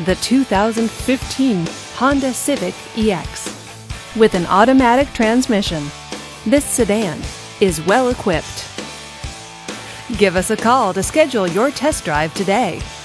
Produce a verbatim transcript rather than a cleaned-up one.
the two thousand fifteen Honda Civic E X. With an automatic transmission, this sedan is well equipped. Give us a call to schedule your test drive today.